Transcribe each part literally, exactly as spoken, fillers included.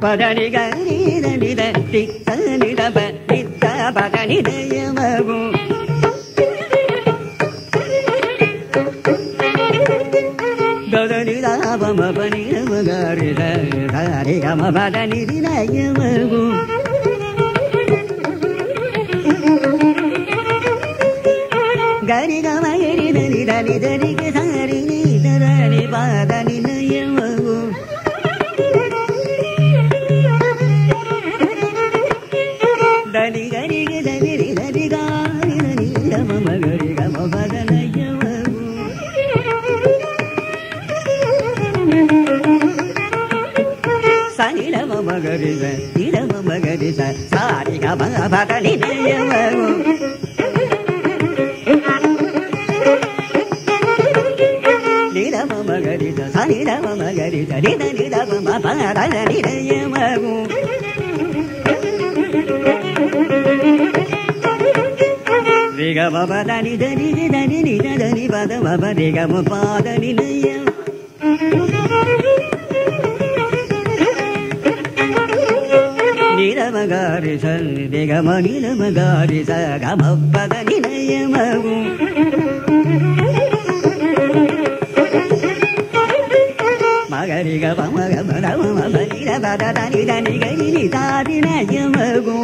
பதனி கரி தனி தனி தனி தப நித்த பதனி தயமகு கதனி தாபம பனி நமகரி தரி கம பதனி தயமகு கரி கம கரி தனி தனி தனி கரி நீ தரணி பதனி தயமகு தனி கரி தனி தனி காரி தனி கம மகரி கம பதனி சனிடம மகரிச இடம மகரிச சாரி கம பதனி தயமகு நிடம மகரிச சனிடம மகரிச நித நிடம பதனி தயமகு ரிகம பதனி தனி தனி நித தனி பதம பரிகம பாதனி தயம நிரமகாரி சகம நிரமகாரி சகம பதனி தயமகு மகரி கம கம ரம பனிர பதனி தனி கரி தாரி தயமகு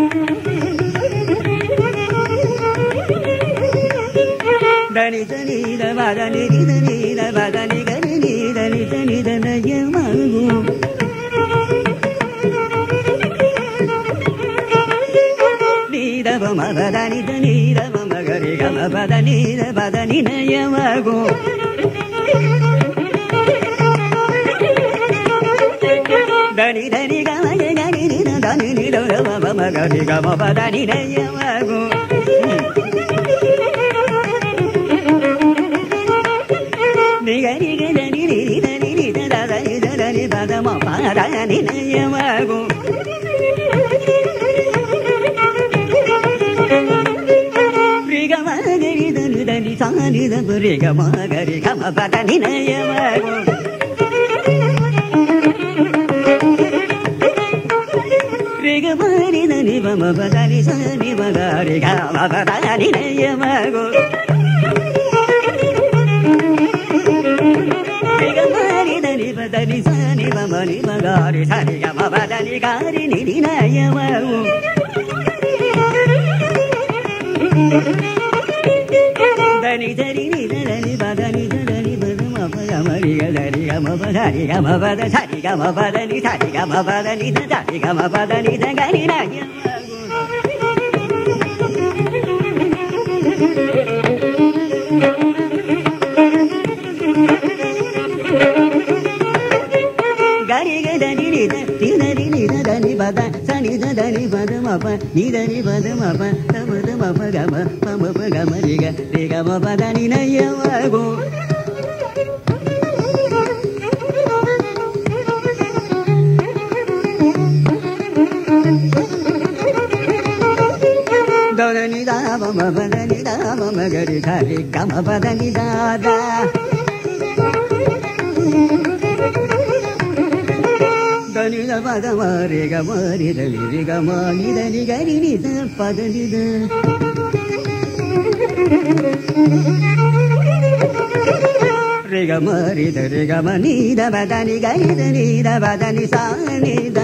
தனி தனி பதனி தனி பதனி கரி தனி தனி தயமகு நீரவ மகதனி நீரவ மகரி கம பதனி பதனி தயமகு தனி தனி கம கரி தனி நிரவ மகரி கம பதனி தயமகு நிகரி தனி தனி தனி தனி பதம பதனி தயமகு ரிகமகரி தனி தனி சாரி தப ரிகமகரி கம பதனி தயமகு ரிகமரி தனி பம பதனி சனி மகரி கம பதனி தயமகு ரிகமரி தனி பதனி சனி பம நி மகரி சனி கம பதனி காரி நி தயமகு தனி தரி நி தனி பதனி தனி பதம பதமரி கரி கம பதனி கம பத சரி கம பதனி சரி கம பதனி சரி கம பதனி கரி கரி கதனி நி தனி நி தனி பத சனி தனி பதம ப நி தனி பதம ப தம தம பகம பம பகம ரிக ரிகம பதனி தயமகு தனி தாபம பதனி தாப மகரி சரி கம பதனி தாதா தனி பதம ரிகம ரிதலி ரிகம நிதனி கரி நித பதனி த ரிகம ரித ரிகம நீத பதனி கரி நீத பதனி சானித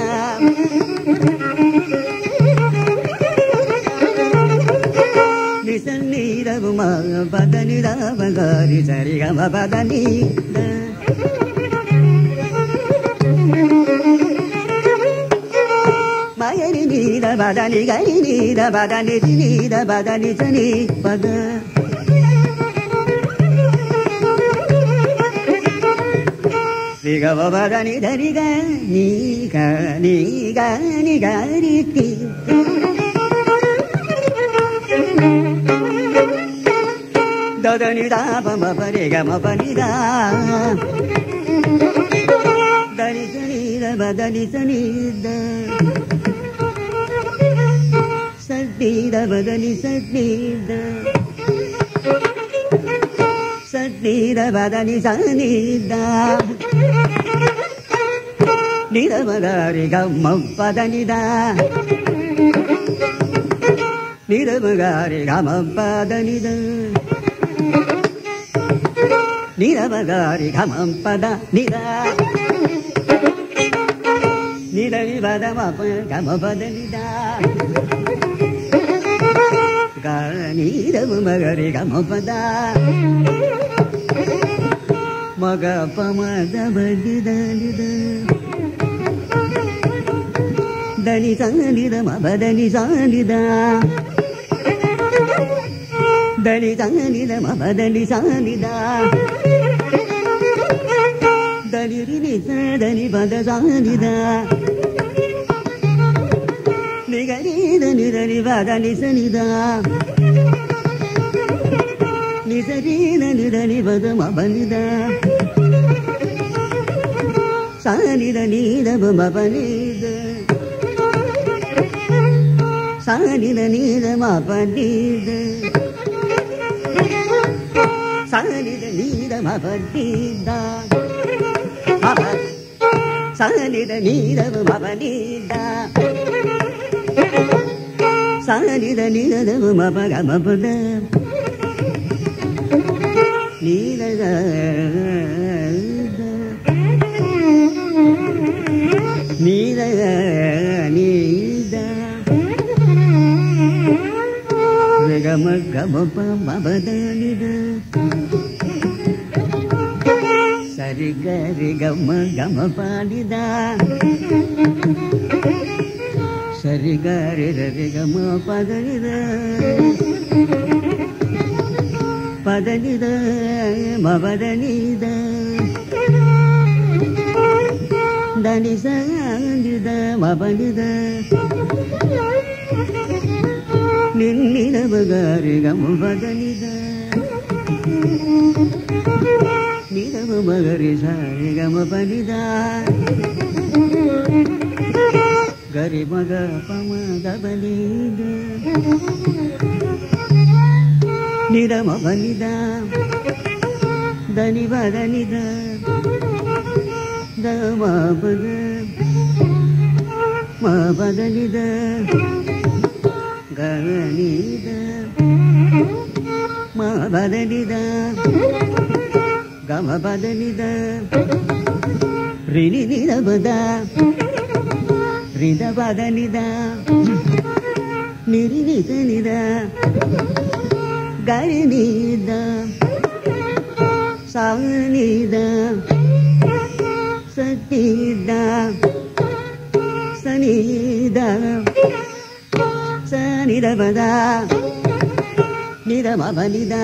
நிசநீரகும பதனி தாபகாரி சரி கம பதனி மகரி நீத பதனி கரி நீத பதனி நீத பதனி சனி பத ரிகம பதனி தரி க நீ க நீ க நீ கரி தி தனி தாபம பரி கம பனி தா தனி சனி பதனி சனி த சனி பதனி சனி த சனி பதனி சனி த நித மகாரி கம்ம பதனிதா நித மகாரி கம பதனித நித மகாரி கம பத நித நித நிபத மப கம பதனிதா நித மகாரி கம பதா மக பமத பகித நித தனி சங்கனித மபதனி சானிதா தனி சங்கனித மபதனி சானிதா தனி ரினி சதனி பத சானிதா நிகரித நிதனி பதனி சனிதா நிசரீத நிதனி பத மபனிதா சானித நீத மபனித சானித நீத மபனித சானித நீத மபனித சானித நீத மபனித சானித நீத மபக மபத நீத நீத நீத கம கம பமத நித சரி கரி கம கம பாடிதா சரி கரி ரரி கம பதனித பதனித மபதனித தனி சந்தித மபனித நின்னித பகாரி கம பதனித நிதம மகரி சாரி கம பனிதா கரி மக பம கபனித நிதம பனிதா தனி பதனித தமபத மபதனித கனித மபதனித கமபதனித ரினி நிதபத ரிதபதனித நிரினித நித கரினித சானித சனித சனித சனிதபத நிதமபனித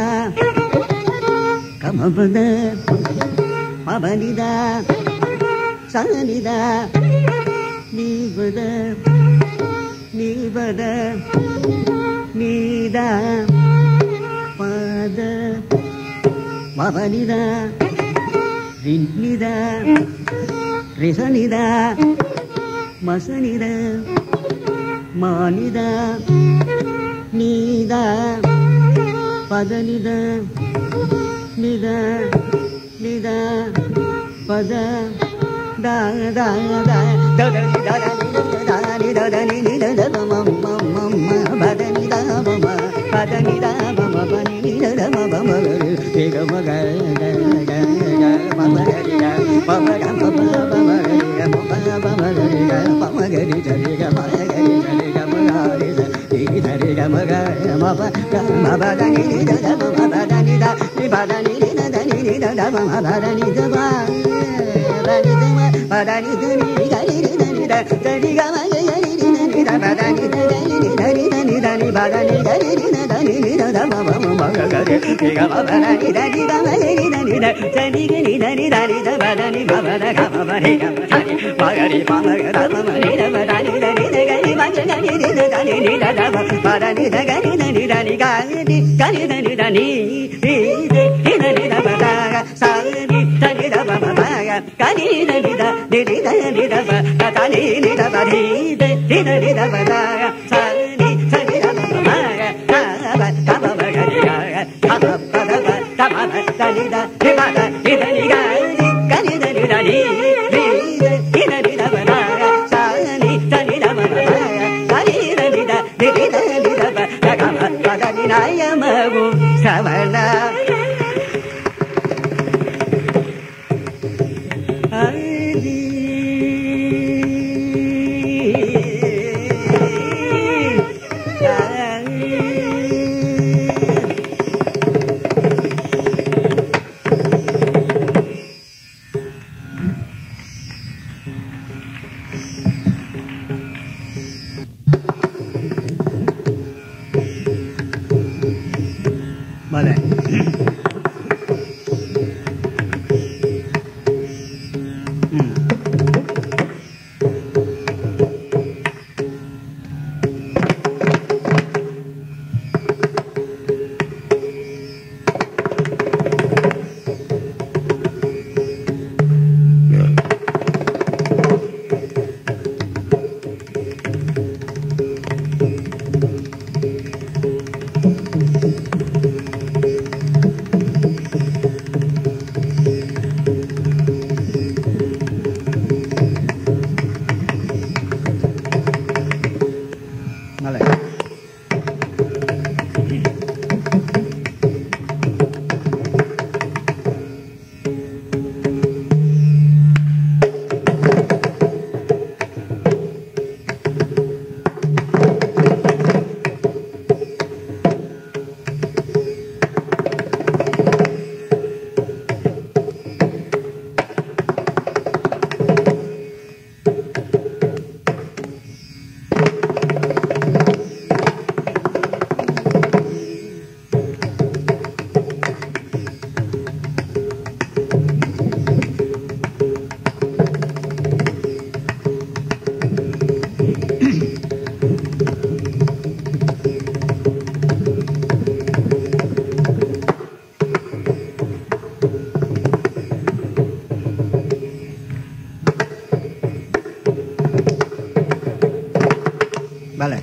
கமபத மபனித சனித நிபத நிபத நீத பத மபனித ரின்னித ரிசனித மசனித மானித நீத பதனித நித நித பத தாத ததனி ததனி ததனி நித மம் மம் மம் பதனி தம பதனி தம பனி நித மம ஏக மக க மமகரி மமக மமகரி மமகரி மமகரி ஜரி க மகரி ஜரி க மகரி ஜரி ஜரி க மக மப மபதனி நித மபதனி த நிபதனி நிதனி நித மம பதனி ஜப பதனி ஜம பதனி ஜரி கரி நித ஜரி க மகரி நித பதனி ஜரி நிதனி நிதனி பதனி கரி நிதனி நித மம மகரி க மபதனி ஜரி க மகரி நித ஜரி க நிதனி தனி த பதனி மபத க மபரி க மரி மகரி மமக த மரி த பதனி தனி த கரி மகரி நித தனி நித த பதனி த கரி நித தனி கரி கரி தனி தனி நித நித பத சாரி தனி த மமக கரி நித நித நித பத தனி நித பரி நித நித பத சாரி தனி த மமக கப கப மகரி கப பத தம தனி த நிபத நித நித கரி தனி தனி శ్రవణ Vale. Vale.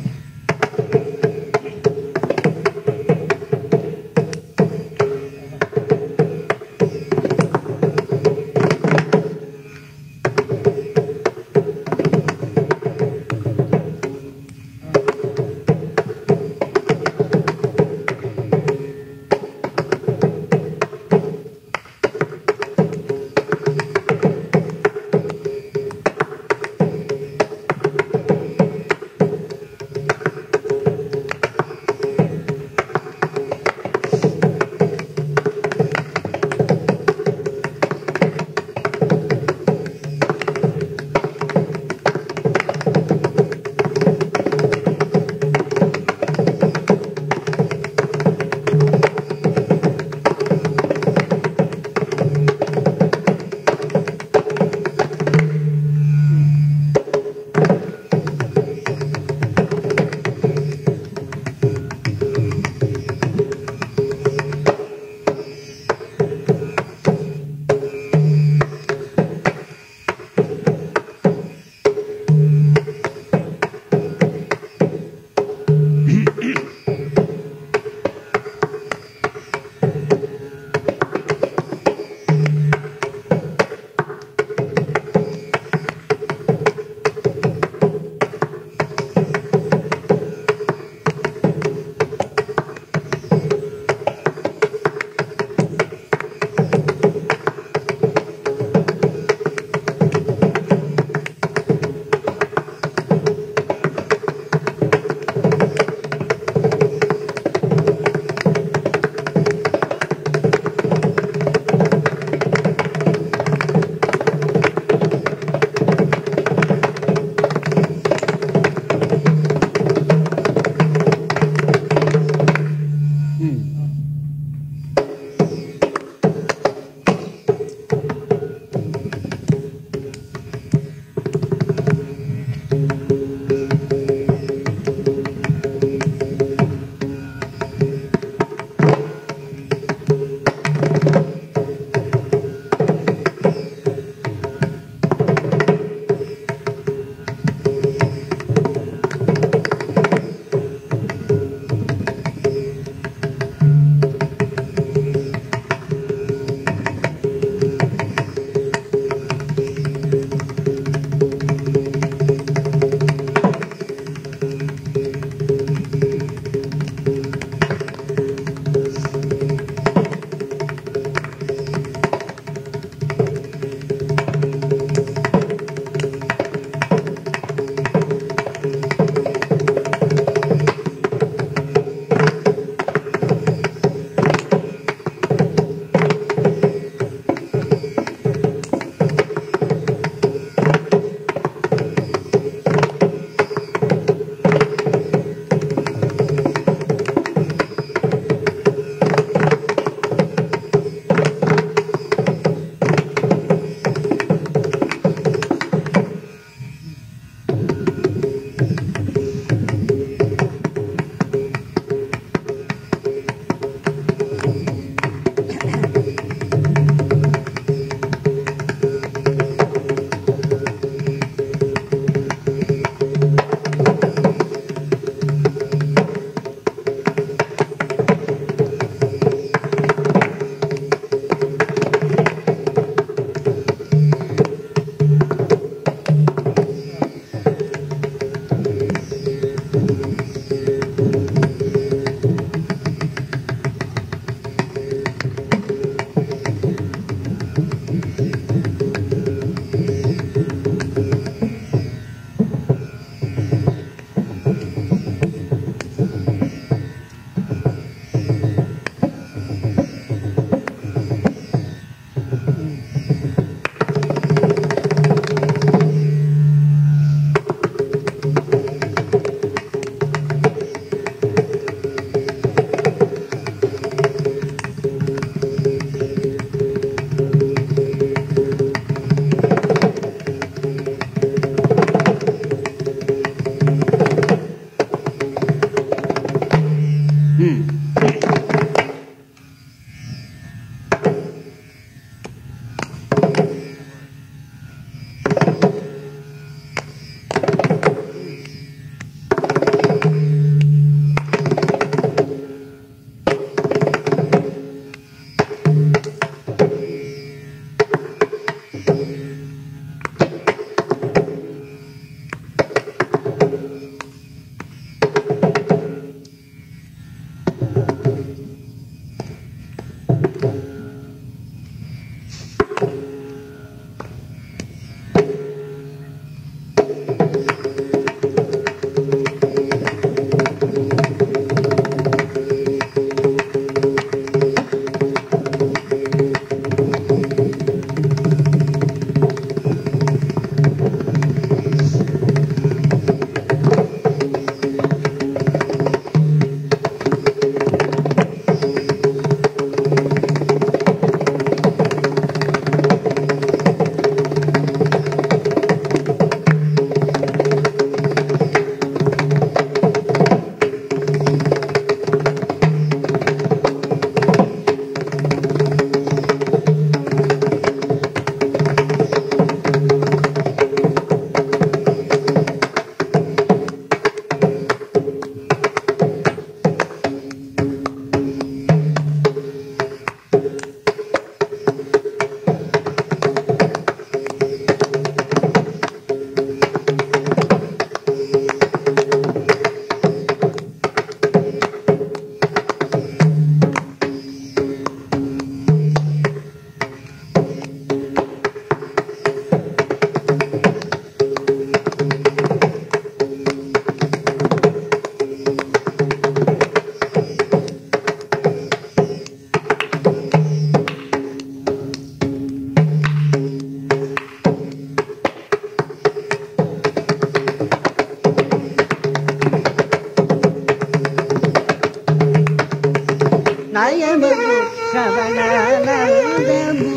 నయమగు శ్రవణానందము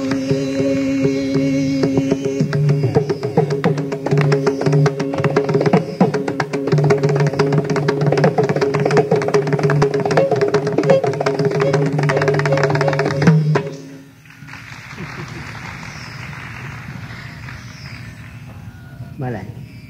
Malah.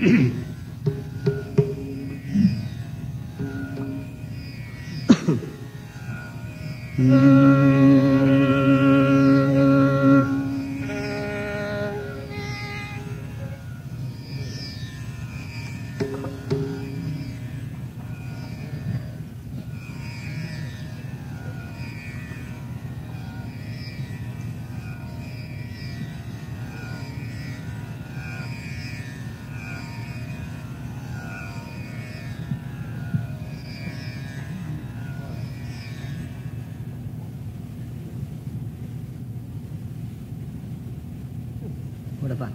Udah Pak.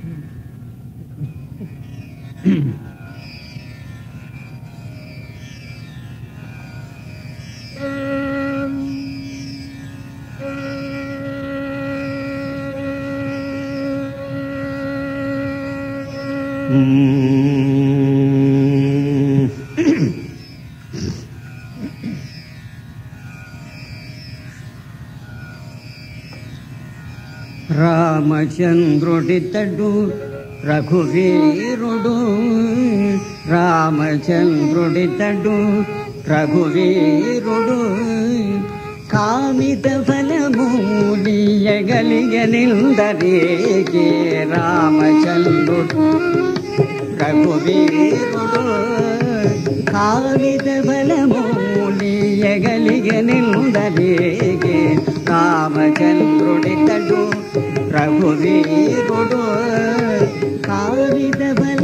రామచంద్రుడితడు రఘువీరుడు రామచంద్రుడితడు రఘువీరుడు కామిత ఫలమూలియగలిగనిందరేగే రామచంద్రుడు రఘువీరుడు కామిత ఫలమూలియగలిగనిందరేగే రామచంద్రుడితడు రఘువీరుడు కావిత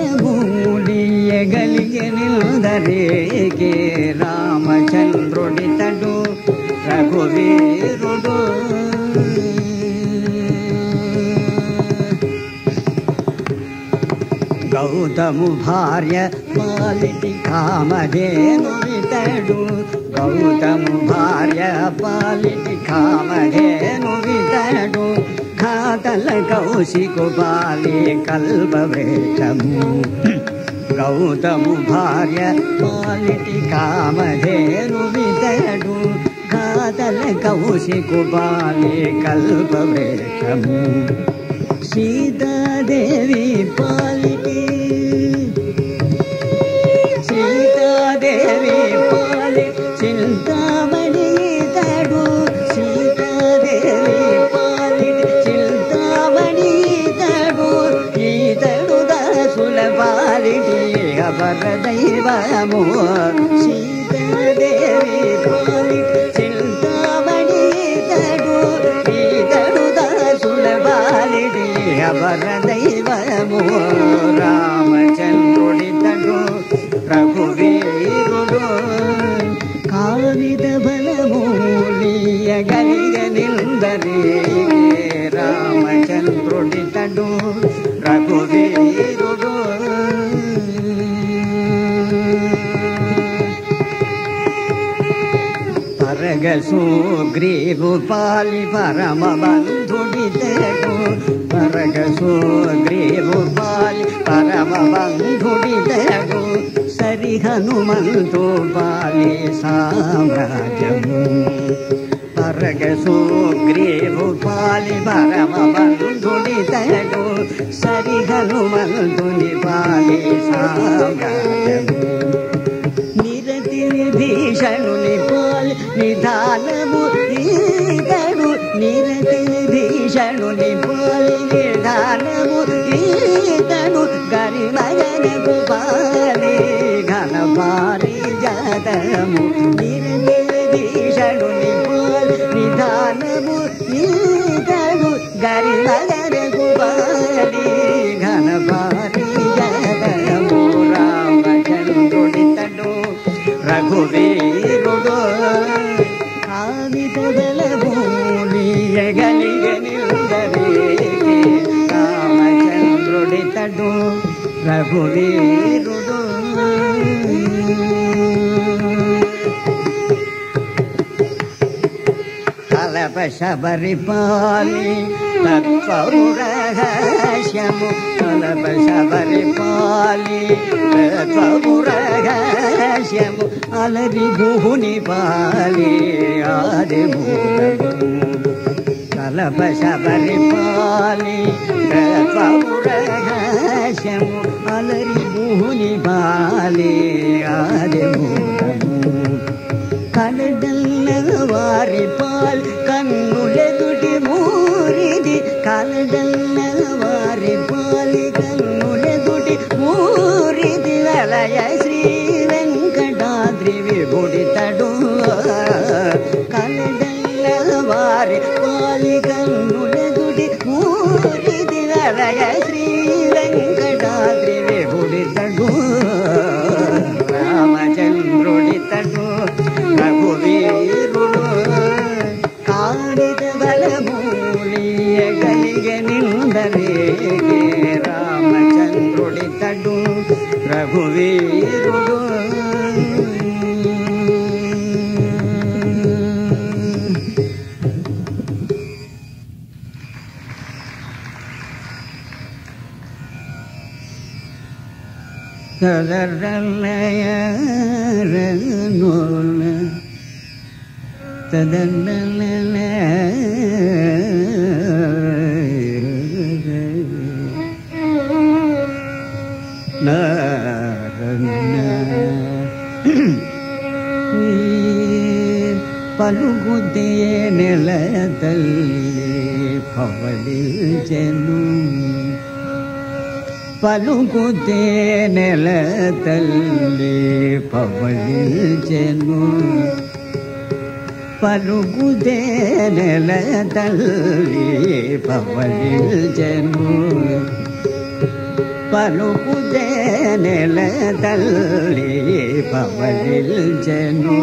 బలమూలియగలిగనిందరేగే రామచంద్రుడితడు రఘువీరుడు గౌతము భార్య పాలిటి కామధేను వితడు గౌతము భార్య పాలిటి కామధేను వితడు ఘాతల కౌశికు బాలి కల్పవృక్షము గౌతము భార్య పాలిటి కామధేను వితడు ఘాతల కౌశికు బాలి కల్పవృక్షము సీతాదేవి పాలిటి సీతాదేవి పాలి చింతామణి తడు సీతాదేవి పాలిటి చింతామణి తడు ఈతడు దాసుల పాలిటి అపర దైవము సీతాదేవి పాలిటి చింతామణి తడు ఈతడు దాసుల పాలిటి అపర దైవము రామచంద్రుడితడు రఘువీరుడు కావిత బలమూలియగలిగనిందరేగే రామచంద్రుడితడు రఘువీరుడు పరగసుగ్రీవు పాలి పరమ బంధుడితడు పరగసుగ్రీవు పాలి పరమ బంధుడితడు సరి హనుమంతు పాలి సామ్రాజ్యము పరగసుగ్రీవు పాలి పరమ బంధుడితడు సరి హనుమంతుని పాలి సామ్రాజ్యము నిరతి విభీషణుని పాలి నిధానము ఈతడు నిరతి విభీషణుని పాలి నిధానము ఈతడు గరిమగనకు పాలి ఘన పారిజాతము నిరతి విభీషణుని పాలి నిధానము ఈతడు గరిమగనకు పాలి ఘన పారిజాతము రామచంద్రుడితడు రఘువీరుడు కావిత బలమూలియగలిగనిందరేగే రామచంద్రుడితడు రఘువీరుడు కలప శబరి పాలి తత్వమురహస్యము కలప శబరి పాలి తత్వమురహస్యము అలరి గుహుని పాలి ఆది కలప శబరి పాలి తత్వమురహస్యము అలరి గుహుని పాలి ఆది కలదల్ల వారి పాల్ కన్నులెదుటి మూరిది కలదల్ల వారి పాలి కన్నులెదుటి మూరిది వలయ శ్రీ వెంకటాద్రి విభుడి తడు కలదల్ల వారి పాలి కన్నులెదుటి మూరిది వలయ శ్రీ వెంకటాద్రి విభుడి తడు రామచంద్రుడి తడు రఘువీరుడు కాడిత బలమూలియగలిగే నిందలేగే రామచంద్రుడి తడు రఘువీరుడు తదరలయ రనోల తదనల నారన్న పలుకుతే నెల తల్లి పవళించెను పలుకుతే నెల తల్లి పవళించెను పలుకుతే నెల తల్లి పవళించెను పలుకుతే నెల తల్లి పవళించెను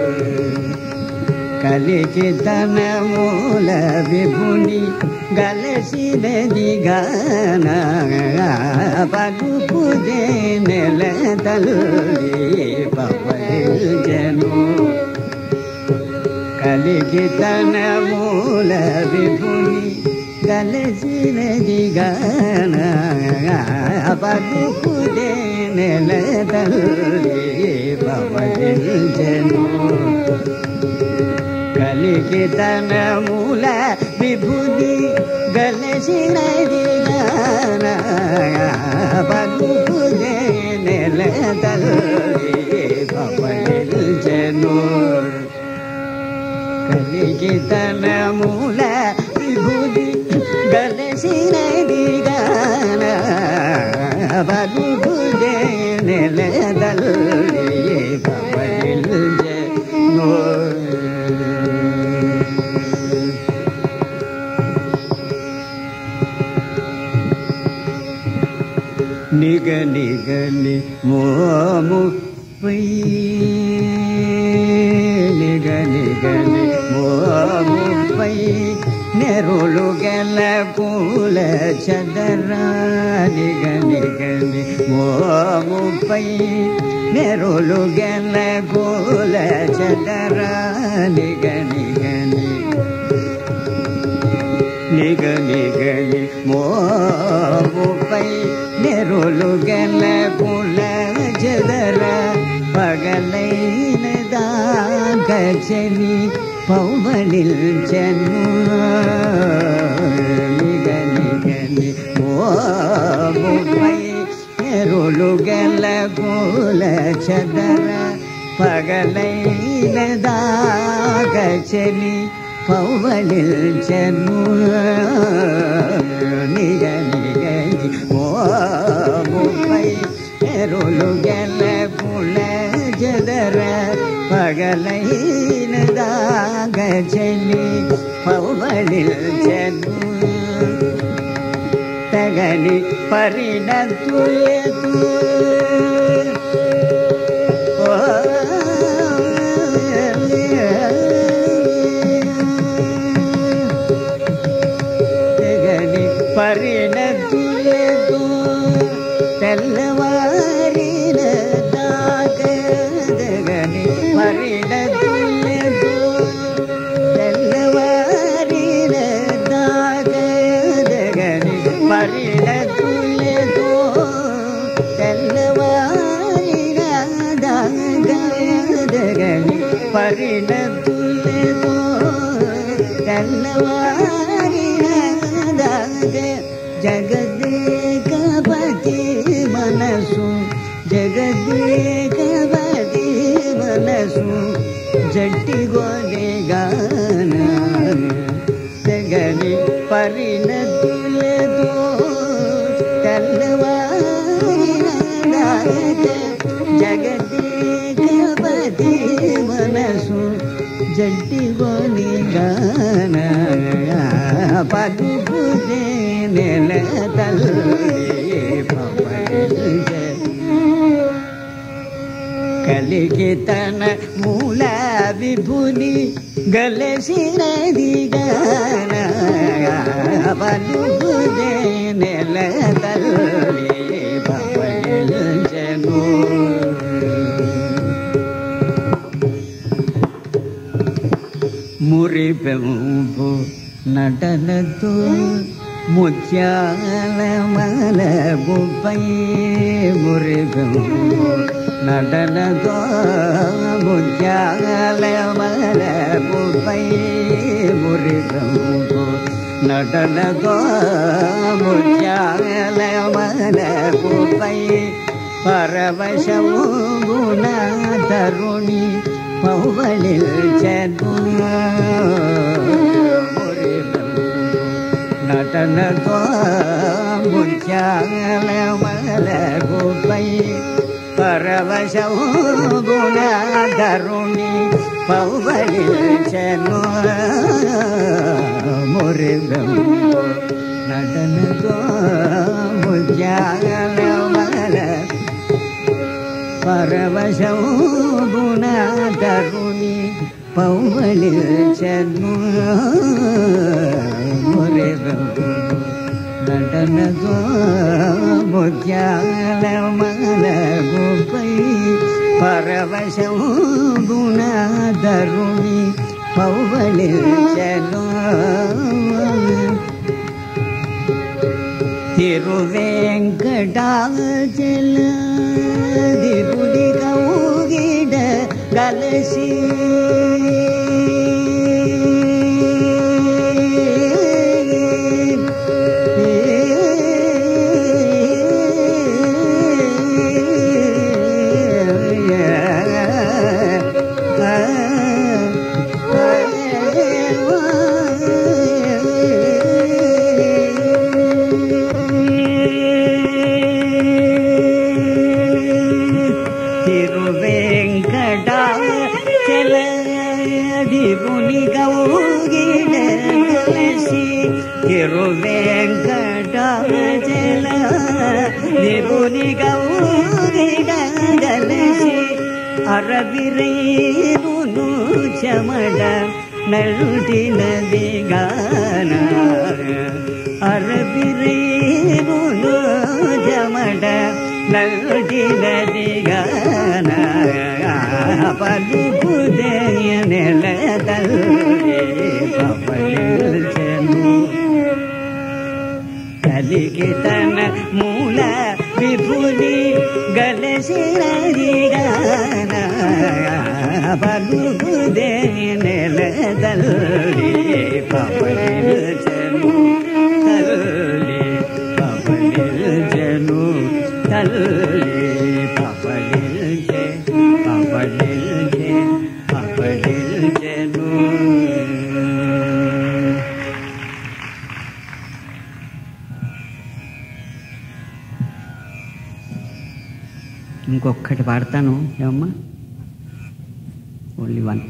కలికి తన మూల విభుని గలసినది గాన పలుకుతే నెల తల్లి పవళించెను కలికి తన మూల విభుని గలసినది గాన పలుకుతే నెల తల్లి పవళించెను కలికి తన మూల విభుని గలసినది గాన పలుకుతే నెల తల్లి పవళించెను కలికి తన మూల విభుని గలసినది గాన పలుకుతే నెల తల్లి పవళించెను నిగ నిగని మోముపై నిగ నిగని మోముపై నెరులు గెల కూల చదరా నిగ నిగని మోముపై నెరులు గెల కూల చదరా నిగ నిగని నిగ నిగని మోముపై నెరులు గెల కూల చదర పగలైన దాగచని పౌవళించెను నిగ నిగని మోముపై నెరులు గెల కూల చదర పగలైన దాగచని పౌవళించెను నిగ నిగని మోముపై నెరులు గెల కూల చదర పగలైన దాగచని పౌవళించెను తగని పరిణతుయతు తగని పరిణతుయతు తెల్లవారిన దాగ తగని పరిణతుయతు తెల్లవారిన పరిణతులతో తెల్లవారినదాగే జగదేకపతి మనసు జగదేకపతి మనసు జట్టిగోనెగాన జగని పరిణతులతో తెల్లవారినదాగే జగదేకపతి మనసు జట్టిగోనెగాన పలుకుతే నెల తల్లి పవళించె కలిగి తన మూల విభుని గలసినదిగాన పలుకుతే నెల తల్లి పవళించెను మురిపెంపు నటనతో ముత్యాల మలగుపై మురిపెంపు నటనతో ముత్యాల మలగుపై మురిపెంపు నటనతో ముత్యాల మలగుపై పరవశము గుణ తరుణి పౌవళించెను నటనతో ముత్యాల మలగుపై పరవశము గుణ తరుణి పౌవళించెను మురిపెంపు నటనతో ముత్యాల మల పరవశము గుణ తరుణి పౌవళించెను మురిపెంపు నటనతో ముత్యాల మలగుపై పరవశము గుణ తరుణి పౌవళించెను తిరువేంకటాచలధిపుడి కౌగిడ కలసి తిరువేంకటాచలధిపుడి కౌగిడ కలసి తిరువేంకటాచలధిపుడి కౌగిడ కలసి అరవిరేను చెమడ నలుటినదిగాన అరవిరేను చెమడ నలుటినదిగాన పలుకుతే నెల తల్లి పవళించెను కలిగి తన మూల విభుని గలసినదిగాన పలుకుతే నెల తల్లి పవళించెను తల్లి పవళించెను తల్లి పవళించె పవళించె పవళించెను ఇంకొక్కటి పాడతాను ఏమమ్మా only one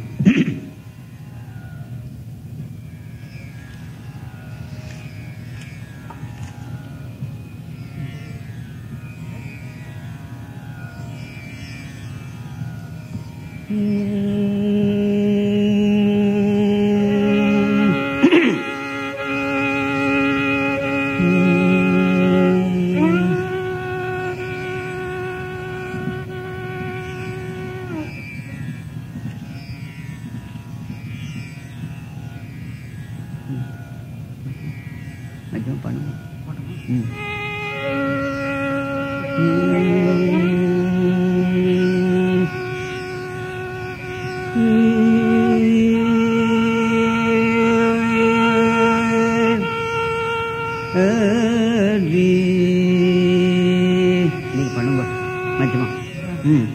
Macam apa nama? Hmm. Hmm. Hmm. பண்ணுங்க மத்தியமா. ம்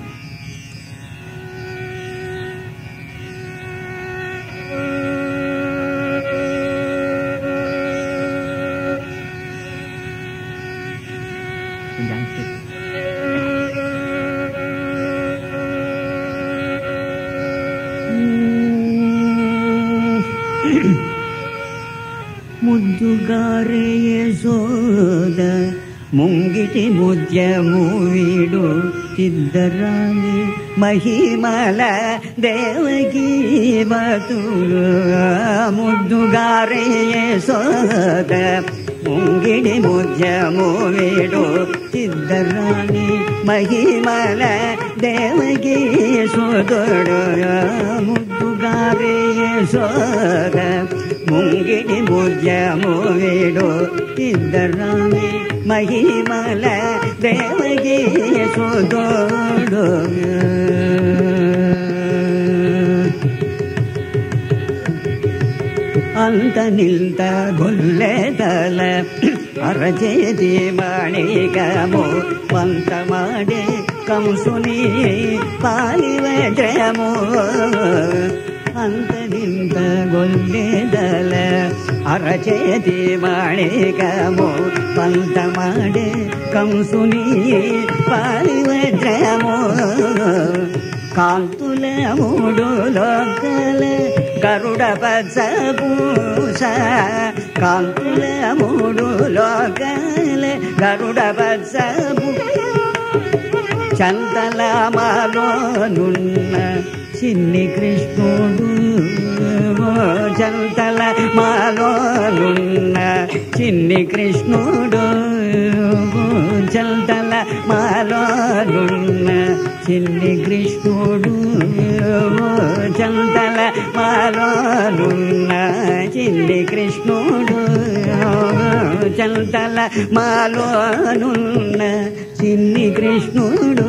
ముద్దుగారే యశోద ముంగిటి ముత్యము వీడు సిద్ధరాణి మహిమల దేవకీ బతులు. ముద్దుగారే యశోద ముంగిటి ముత్యము వీడు సిద్ధరాణి మహిమల దేవకీ సుతుడు. ముద్దుగారే యశోద ముంగిటి ముత్యము వీడు సిద్ధరాణి మహిమల దేవకీ సుతుడు. అంత నిల్త గొల్లెదల అరచేతి మణికము పంత మాడే కంసుని పాలివజము. అంత నింత గొల్లెదల అరచేతి మణికము పంత మాడే కంసుని పాలివజము. కాంతుల మూడు లోకల గరుడ పచ్చపూస. కాంతుల మూడు లోకల గరుడ పచ్చపూస. చంతల మాలోనున్న చిన్ని కృష్ణుడు. చంతల మాలోనున్న చిన్ని కృష్ణుడు. చంతల మాలోనున్న చిన్ని కృష్ణుడు. చంతల మాలోనున్న చిన్ని కృష్ణుడు. చంతల మాలోనున్న చిన్ని కృష్ణుడు.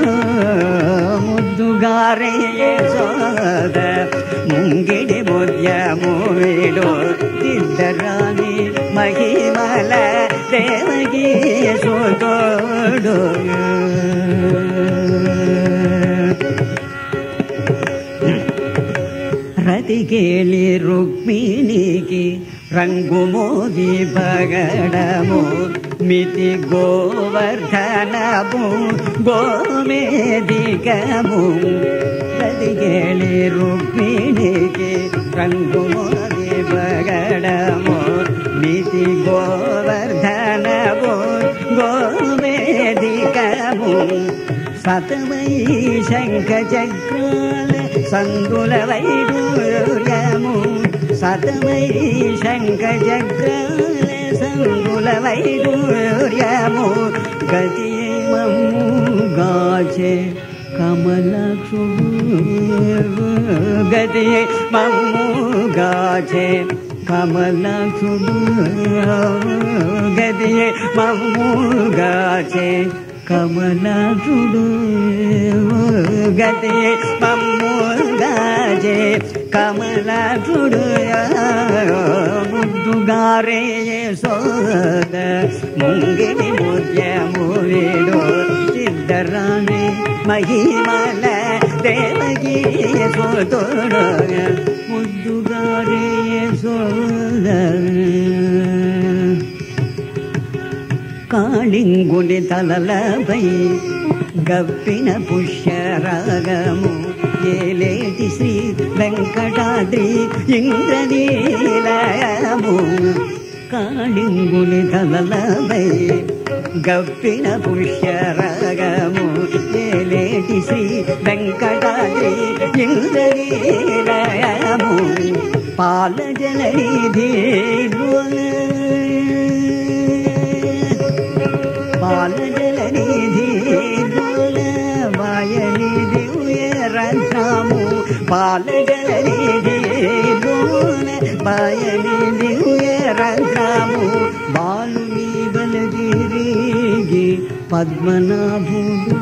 ముద్దుగారే యశోద ముంగిడి ముత్యము వీడు సిద్ధరాణి మహిమల దేవకీ సుతుడు. రతికేళి రుక్మిణికి రంగు మోగి పగడము మితి గోవర్ధనము గోమేదికము. రతికేళి రుక్మిణికి రంగు మోగి పగడము మితి గోవర్ధనము గోమేదికము. సతమై శంఖ చక్రాల సంగుల వైడూర్యము. సతమై శంఖ చక్రాల సంగుల వైడూర్యము. గతి మమ్ము గాచే కమలాక్షుడు. గతి మమ్ము గాచే కమలాక్షుడు. గతి మమ్ము గాచే కమలాక్షుడు. గతి మమ్ము గాచే కమలాక్షుడు. ముద్దుగారే యశోద ముంగిటి ముత్యము వీడు సిద్ధరాణి మహిమల దేవకీ సుతుడు. ముద్దుగారే యశోద కాళింగుని తలలపై గప్పిన పుష్యరాగము ఏలేటి శ్రీ వెంకటాద్రి ఇంద్రనీలయము. కాళింగుని తలలపై గప్పిన పుష్యరాగము ఏలేటి శ్రీ వెంకటాద్రి ఇంద్రనీలయము. పాలజలనిధి పాలజలనిధి వాయనిధి ఉయరము. పాలజలనిధి వాయనిధి ఉయరము. బాలుని బలదిరిగి పద్మనాభుడు.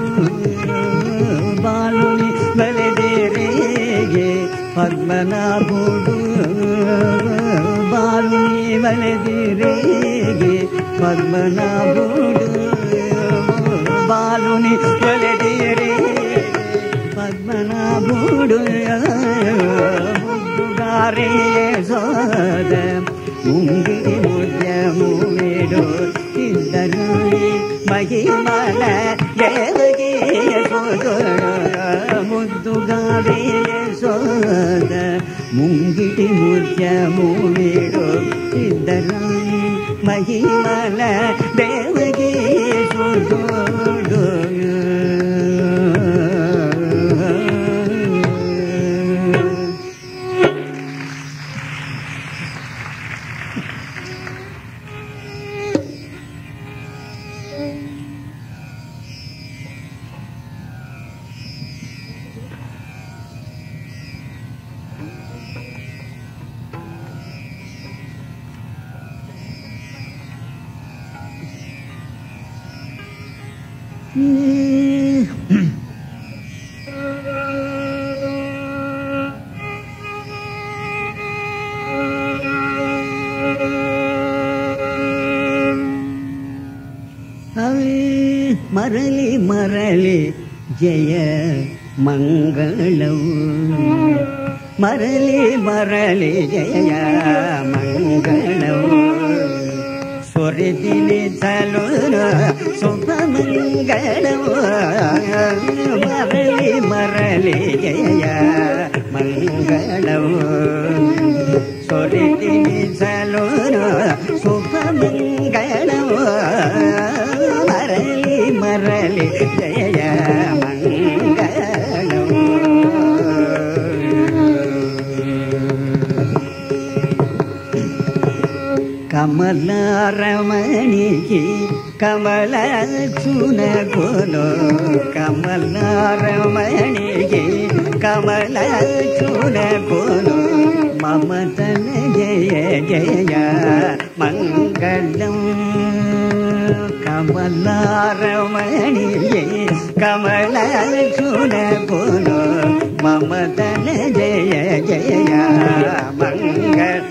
బాలుని బలదిరిగి పద్మనాభుడు. బాలుని బలదిరిగి పద్మనాభుడు. బాలు పద్మనాభుని కొలదీరే పద్మనాభుడు ముద్దుగారే సోద ముంగిటి ముద్యము వేడు ఇద్దరు మహిమల దేవకి ముద్దుగారే సోద ముంగిటి ముద్యము వేడు ఇద్దరు మహిమల దేవకి సుధోడు మరలి మరలి జయ మంగళం మరలి మరలి జయ మంగళం స్వరితిని చలున శుభమంగళం మరలి మరలి జయ మంగళం స్వరితిని చలున శుభమంగళం మరలి మరలి జయ మంగళం కమలారమణికి కమలచున కొను కమలారమణికి కమలచున కొను మమతన జయ జయ మంగళం కమలారమణికి కమలచున కొను మమతన జయ జయ మంగళం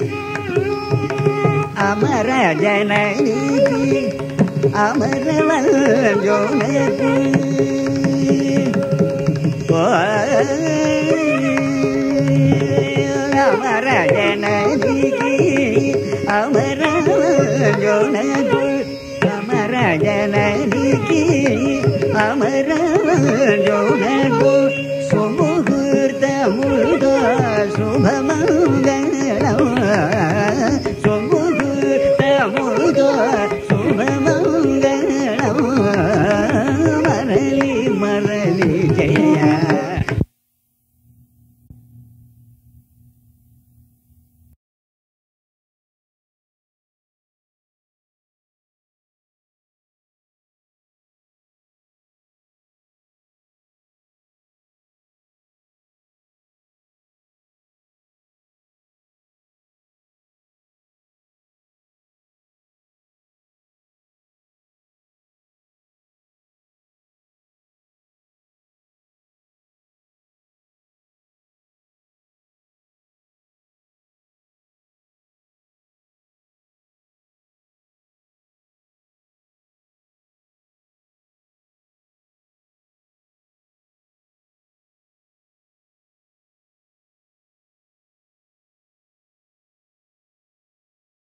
అమర జననికి అమరవల్యోనకు అమర జననికి అమరవల్యోనకు అమర జననికి అమరవల్యోనకు